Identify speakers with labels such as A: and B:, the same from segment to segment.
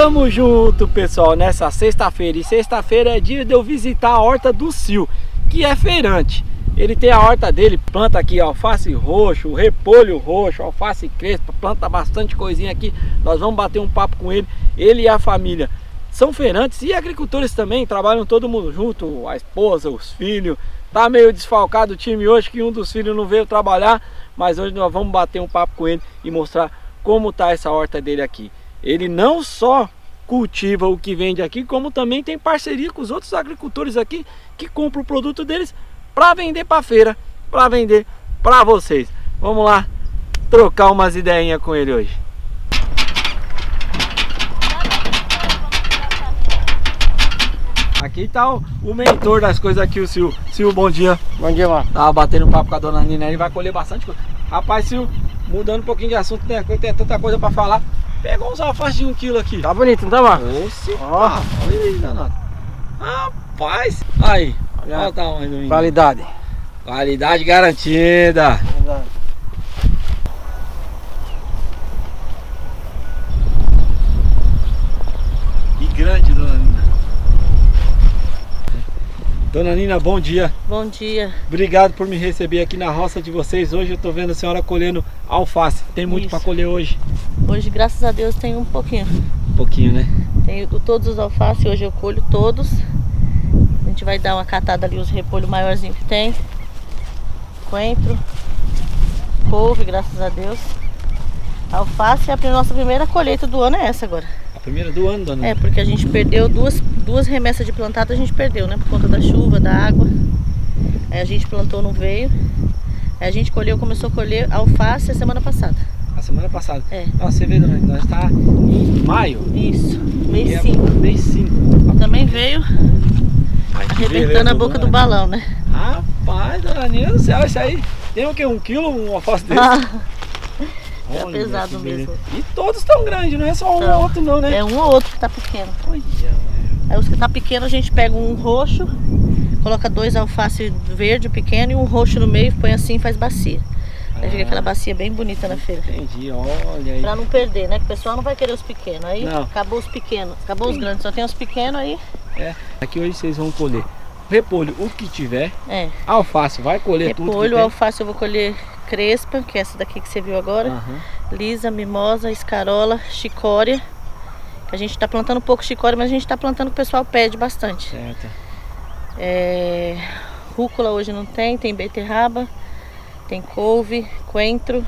A: Tamo junto, pessoal, nessa sexta-feira. E sexta-feira é dia de eu visitar a horta do Sil, que é feirante. Ele tem a horta dele, planta aqui alface roxo, repolho roxo, alface crespa, planta bastante coisinha aqui. Nós vamos bater um papo com ele e a família. São feirantes e agricultores também, trabalham todo mundo junto, a esposa, os filhos. Tá meio desfalcado o time hoje, que um dos filhos não veio trabalhar, mas hoje nós vamos bater um papo com ele e mostrar como tá essa horta dele aqui. Ele não só cultiva o que vende aqui, como também tem parceria com os outros agricultores aqui que compram o produto deles para vender para feira, para vender para vocês. Vamos lá trocar umas ideinhas com ele hoje. Aqui tá o mentor das coisas aqui, o Sil. Sil, bom dia.
B: Bom dia, mano.
A: Tava batendo um papo com a dona Nina, ele vai colher bastante coisa. Rapaz, Sil, mudando um pouquinho de assunto, tem tanta coisa pra falar. Pegou uns alfaces de 1 quilo aqui.
B: Tá bonito, não tá, mano?
A: Oxe, olha aí, danado. Rapaz, aí, olha o tamanho do menino.
B: Qualidade.
A: Qualidade garantida.
B: Verdade.
A: Que grande, dona Nina. Dona Nina, bom dia.
C: Bom dia.
A: Obrigado por me receber aqui na roça de vocês. Hoje eu tô vendo a senhora colhendo alface. Tem muito para colher hoje?
C: Hoje, graças a Deus, tem um pouquinho.
A: Um pouquinho, né?
C: Tenho todos os alfaces, hoje eu colho todos. A gente vai dar uma catada ali, os repolhos maiorzinhos que tem. Coentro, couve, graças a Deus. Alface, a nossa primeira colheita do ano é essa agora.
A: A primeira do ano, dona Nina?
C: É, porque a gente perdeu duas remessas de plantado, a gente perdeu, né? Por conta da chuva, da água. Aí a gente plantou, não veio. Aí a gente começou a colher alface a semana passada.
A: A semana passada?
C: É.
A: Nossa, você vê, dona Nina, nós tá em maio.
C: Isso, mês 5.
A: Mês 5.
C: Também veio arrebentando a boca do balão, né?
A: Rapaz, dona Nina do céu, isso aí tem o quê? 1 quilo um alface desse?
C: É pesado mesmo.
A: E todos tão grandes, não é só um ou outro não, né?
C: É um ou outro que tá pequeno.
A: Olha.
C: Aí os que tá pequeno a gente pega um roxo, coloca 2 alface verde pequeno e um roxo no meio, põe assim e faz bacia. Aí fica aquela bacia bem bonita na feira.
A: Entendi, olha aí.
C: Pra não perder, né? Que o pessoal não vai querer os pequenos. Aí
A: não.
C: Acabou os pequenos, acabou os grandes, só tem os pequenos aí.
A: É, aqui hoje vocês vão colher repolho, o que tiver.
C: É.
A: Alface, vai colher
C: repolho,
A: tudo que tem.
C: alface eu vou colher crespa, que é essa daqui que você viu agora. Lisa, mimosa, escarola, chicória. Que a gente tá plantando um pouco chicória, mas a gente tá plantando que o pessoal pede bastante.
A: Certo.
C: Rúcula hoje não tem, tem beterraba, tem couve, coentro,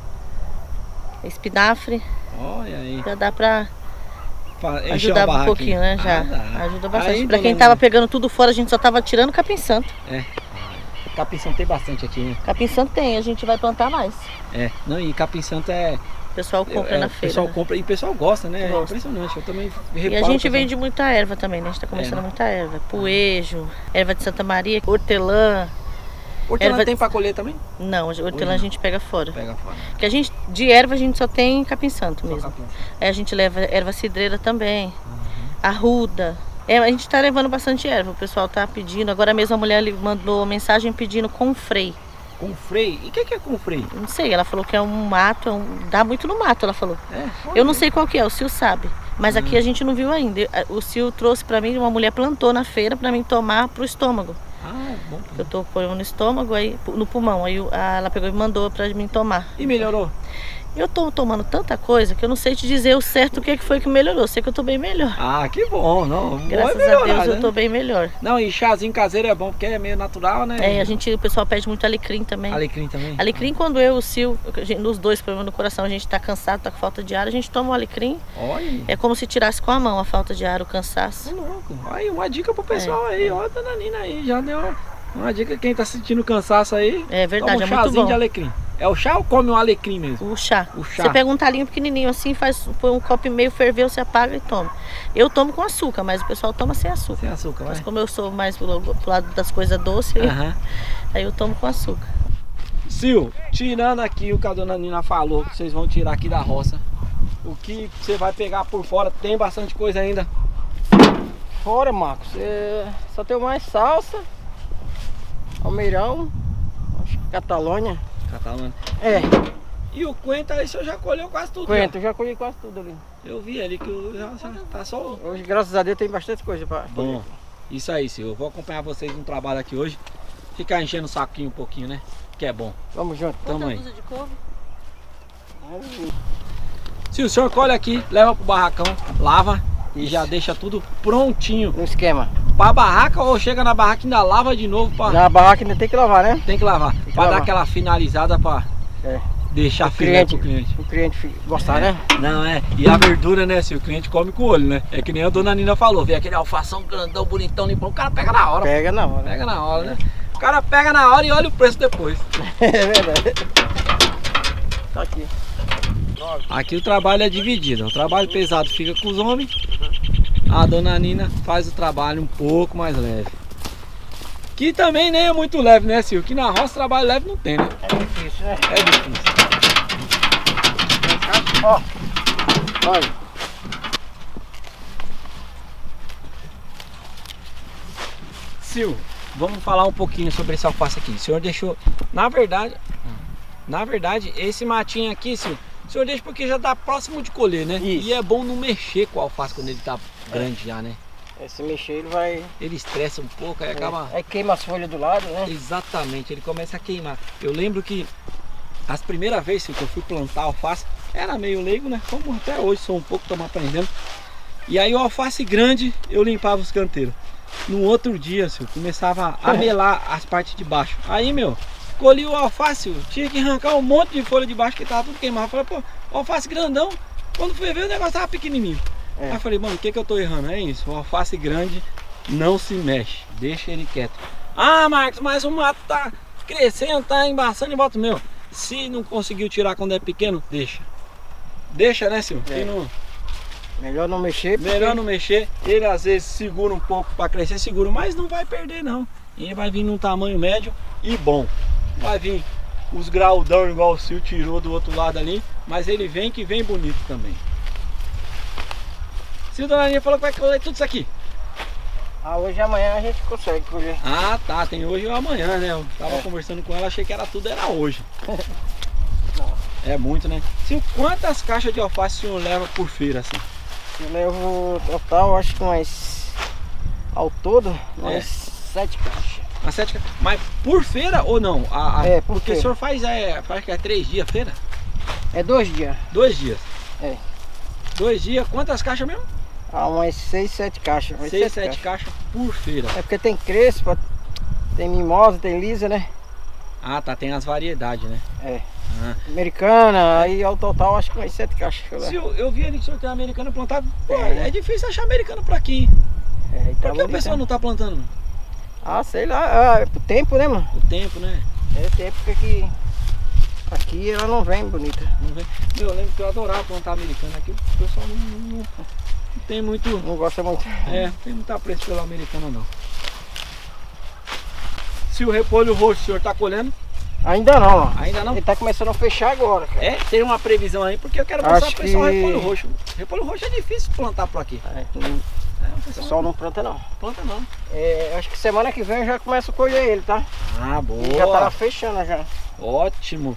C: espinafre.
A: Olha aí.
C: Já dá pra
A: Encher
C: ajudar um pouquinho, né? Já ajuda bastante.
A: Aí,
C: pra quem tava pegando tudo fora, a gente só tava tirando capim santo.
A: É. Capim santo tem bastante aqui, né?
C: Capim santo tem, a gente vai plantar mais.
A: É, não, e capim santo é...
C: O pessoal compra na feira.
A: O pessoal compra e o pessoal gosta, né?
C: Gosta.
A: É impressionante, eu também reparo.
C: E a gente vende muita erva também, né? A gente tá começando muita erva. Poejo, erva de Santa Maria, hortelã.
A: Hortelã tem pra colher também?
C: Não, hortelã a gente pega fora.
A: Pega fora.
C: Porque de erva a gente só tem capim santo mesmo.
A: Capim.
C: Aí a gente leva erva cidreira também, arruda. A gente tá levando bastante erva, o pessoal tá pedindo. Agora mesmo a mulher mandou mensagem pedindo confrei.
A: Confrei? E o que é confrei?
C: Não sei, ela falou que é um mato, dá muito no mato, ela falou. Eu não sei qual que é, o Sil sabe. Mas aqui a gente não viu ainda. O Sil trouxe pra mim, uma mulher plantou na feira pra mim tomar pro estômago.
A: Bom.
C: Eu tô pondo no estômago, aí no pulmão, aí ela pegou e mandou pra mim tomar.
A: E melhorou?
C: Eu tô tomando tanta coisa que eu não sei te dizer o certo o que foi que melhorou. Sei que eu tô bem melhor.
A: Que bom, não.
C: Graças a Deus eu tô bem melhor.
A: Não, e chazinho caseiro é bom porque é meio natural, né?
C: O pessoal pede muito alecrim também.
A: Alecrim também? Alecrim,
C: quando eu e o Sil, nos dois problemas no coração, a gente tá cansado, tá com falta de ar, a gente toma o alecrim.
A: Olha.
C: É como se tirasse com a mão a falta de ar, o cansaço.
A: Louco. Aí, uma dica pro pessoal aí, ó, dona Nina aí, já deu uma dica, quem tá sentindo cansaço aí.
C: É verdade,
A: toma
C: é muito bom.
A: De alecrim. É o chá ou come o alecrim mesmo?
C: O chá. Você pega um talinho pequenininho assim, põe um copo e meio, ferveu, você apaga e toma. Eu tomo com açúcar, mas o pessoal toma sem açúcar.
A: Sem açúcar,
C: mas como eu sou mais pro lado das coisas doces, aí eu tomo com açúcar.
A: Sil, tirando aqui o que a dona Nina falou, que vocês vão tirar aqui da roça, o que você vai pegar por fora, tem bastante coisa ainda?
B: Fora, Marcos, só tem mais salsa, almeirão, acho que Catalônia.
A: Catalônia.
B: É.
A: E o coentro aí o senhor já colheu quase tudo?
B: Coentro, eu já colhi quase tudo ali.
A: Eu vi ali que tá só...
B: Hoje, graças a Deus, tem bastante coisa pra...
A: Bom, isso aí, senhor. Eu vou acompanhar vocês no trabalho aqui hoje. Ficar enchendo o saquinho um pouquinho, né? Que é bom.
B: Vamos junto.
A: Tamo aí.
C: Dúzia de couve.
A: Se o senhor colhe aqui, leva pro barracão, lava e já deixa tudo prontinho.
B: No esquema.
A: Pra barraca ou chega na barraca e ainda lava de novo pra...
B: Na barraca ainda tem que lavar, né?
A: Tem que lavar.
B: Tem que
A: Pra
B: lavar.
A: dar aquela finalizada pra deixar filé pro cliente.
B: O cliente gostar, né?
A: Não, é. E a verdura, né? Se o cliente come com o olho, né? É que nem a dona Nina falou. Vê aquele alfação grandão, bonitão, limpão. O cara pega na hora.
B: Pega na hora.
A: Pega na hora, né? O cara pega na hora e olha o preço depois.
B: É verdade. Tá aqui.
A: Aqui o trabalho é dividido. O trabalho pesado fica com os homens. A dona Nina faz o trabalho um pouco mais leve. Que também nem é muito leve, né, Silvio? Que na roça trabalho leve não tem, né?
B: É difícil, né?
A: É difícil.
B: Ó. Olha.
A: Silvio, vamos falar um pouquinho sobre esse alface aqui. O senhor deixou... Na verdade, esse matinho aqui, Silvio, o senhor deixa porque já tá próximo de colher, né?
B: Isso.
A: E é bom não mexer com o alface quando ele tá grande já, né?
B: Se mexer ele vai...
A: Ele estressa um pouco, aí acaba...
B: Aí queima as folhas do lado, né?
A: Exatamente, ele começa a queimar. Eu lembro que as primeiras vezes que eu fui plantar alface, era meio leigo, né? Como até hoje sou um pouco, estamos aprendendo. E aí o alface grande, eu limpava os canteiros. No outro dia, eu começava a melar as partes de baixo. Aí, meu, colhi o alface, eu tinha que arrancar um monte de folha de baixo que tava tudo queimado. Eu falei, pô, alface grandão. Quando fui ver, o negócio tava pequenininho. Aí eu falei, mano, o que que eu tô errando? É isso, o alface grande não se mexe, deixa ele quieto. Ah, Marcos, mas o mato tá crescendo, tá embaçando e bota o meu. Se não conseguiu tirar quando é pequeno, deixa. Deixa, né, Silvio? Não...
B: Melhor não mexer.
A: Melhor não mexer. Ele às vezes segura um pouco para crescer, segura, mas não vai perder não. Ele vai vir num tamanho médio e bom. Vai vir os graudão igual o Silvio tirou do outro lado ali, mas ele vem que vem bonito também. Silvio, dona Aninha falou que vai colher tudo isso aqui.
B: Ah, hoje e amanhã a gente consegue colher.
A: Ah, tá, tem hoje ou amanhã, né? Eu tava conversando com ela, achei que era tudo, era hoje. É muito, né? Silvio, quantas caixas de alface o senhor leva por feira assim?
B: Eu levo total, acho que umas... Ao todo, umas 7 caixas.
A: As 7 caixas. Mas por feira ou não?
B: Por
A: porque
B: feira.
A: o senhor faz que é 3 dias a feira?
B: É 2 dias.
A: 2 dias.
B: É.
A: 2 dias, quantas caixas mesmo?
B: Ah, umas 6, 7 caixas.
A: 6, 7 caixas por feira.
B: É porque tem crespa, tem mimosa, tem lisa, né?
A: Ah, tá, tem as variedades, né?
B: É.
A: Ah.
B: Americana, aí ao total acho que umas 7 caixas.
A: Eu vi ali que o senhor tem americana plantada. Pô, é difícil achar americana por aqui. Por que o pessoal não tá plantando?
B: Ah, sei lá, é pro tempo, né, mano?
A: O tempo, né?
B: É tempo que aqui ela não vem bonita.
A: Não vem. Meu, eu lembro que eu adorava plantar americana aqui. O pessoal não tem muito.
B: Não gosta muito.
A: É, não tem muito apreço pela americana não. Se o repolho roxo o senhor tá colhendo?
B: Ainda não, ó.
A: Ainda não?
B: Ele tá começando a fechar agora, cara.
A: É? Tem uma previsão aí, porque eu quero mostrar pro pessoal
B: que...
A: repolho roxo. Repolho roxo é difícil plantar por aqui.
B: O pessoal não planta não.
A: Planta não.
B: É, acho que semana que vem eu já começo a colher ele, tá?
A: Ah, boa.
B: Ele já tá fechando já.
A: Ótimo.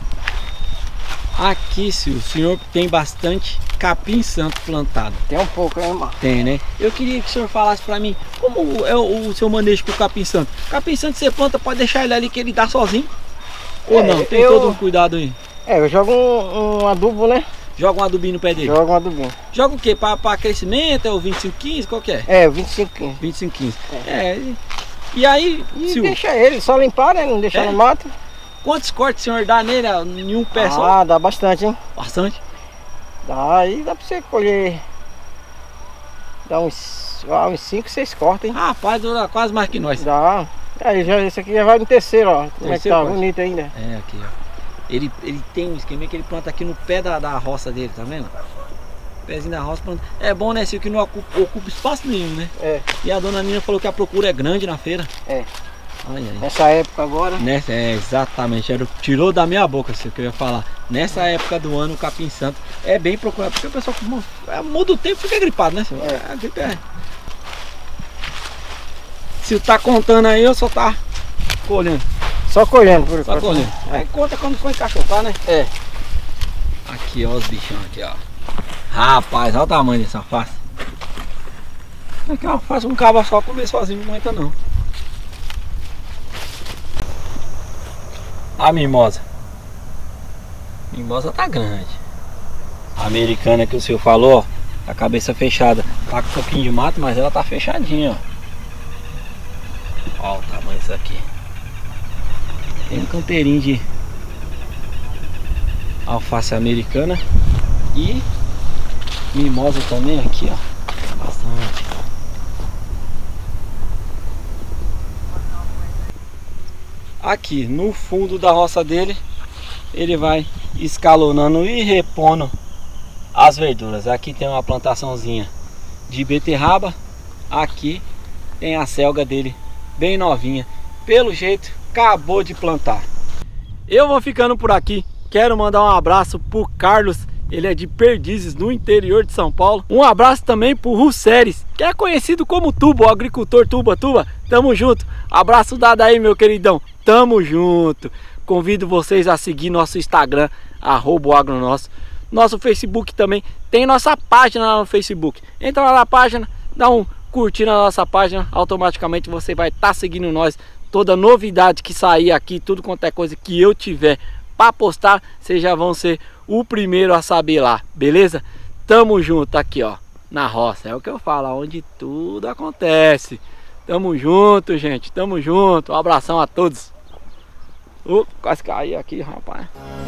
A: Aqui, o senhor tem bastante capim santo plantado.
B: Tem um pouco, hein, mano?
A: Tem, né? Eu queria que o senhor falasse pra mim como é o seu manejo com o capim santo. Capim santo você planta, pode deixar ele ali que ele dá sozinho? Ou não? Tem todo um cuidado aí?
B: É, eu jogo um adubo, né?
A: Joga um adubinho no pé dele?
B: Joga um adubinho.
A: Joga o quê? Pra crescimento? É o 2515? Qual que é?
B: É, o 2515.
A: 2515. E aí,
B: e deixa ele, só limpar, né? Não deixar no mato.
A: Quantos cortes o senhor dá nele em um pé só?
B: Ah, dá bastante, hein?
A: Bastante?
B: Dá, aí dá pra você colher. Dá uns 5, 6 cortes, hein?
A: Rapaz, dura quase mais que nós.
B: Dá. Aí esse aqui já vai no terceiro, ó. Como é que tá? Bonito ainda.
A: É, aqui, ó. Ele tem um esquema que ele planta aqui no pé da roça dele, tá vendo? Pezinho da roça planta. É bom, né, Silvio, que não ocupa espaço nenhum, né?
B: É.
A: E a dona Nina falou que a procura é grande na feira.
B: É.
A: Olha aí.
B: Nessa época agora.
A: Exatamente. Tirou da minha boca, Silvio, que eu ia falar. Nessa época do ano, o capim santo é bem procurado. Porque o pessoal muda o tempo e fica gripado, né, Silvio? A gripe é. Se tá contando aí, eu só tá colhendo.
B: Só colhendo, por
A: enquanto. Só colhendo. Aí conta quando for encaixotar, né?
B: É.
A: Aqui, ó, os bichão aqui, ó. Rapaz, olha o tamanho dessa alface. É que uma alface um cabo só comer sozinho não aguenta não. A mimosa. A mimosa tá grande. A americana que o senhor falou, ó, a cabeça fechada. Tá com um pouquinho de mato, mas ela tá fechadinha, ó. Ó o tamanho disso aqui. Tem um canteirinho de alface americana. E mimosa também aqui, ó. Bastante. Aqui no fundo da roça dele, ele vai escalonando e repondo as verduras. Aqui tem uma plantaçãozinha de beterraba. Aqui tem a selga dele bem novinha. Pelo jeito, acabou de plantar. Eu vou ficando por aqui. Quero mandar um abraço pro Carlos. Ele é de Perdizes, no interior de São Paulo. Um abraço também pro Russeres, que é conhecido como Tuba, o agricultor Tuba. Tamo junto. Abraço dado aí, meu queridão. Tamo junto. Convido vocês a seguir nosso Instagram, @agronosso. Nosso Facebook também. Tem nossa página lá no Facebook. Entra lá na página, dá um curtir na nossa página. Automaticamente você vai estar seguindo nós. Toda novidade que sair aqui, tudo quanto é coisa que eu tiver para postar, vocês já vão ser o primeiro a saber lá, beleza? Tamo junto aqui, ó, na roça. É o que eu falo, onde tudo acontece. Tamo junto, gente. Tamo junto. Um abração a todos. Quase caí aqui, rapaz.